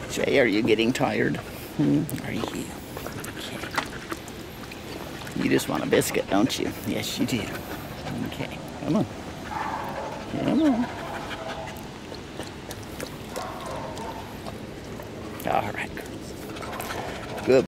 Shay, are you getting tired? Are you? Okay. You just want a biscuit, don't you? Yes, you do. Okay, come on. Come on. All right, girl.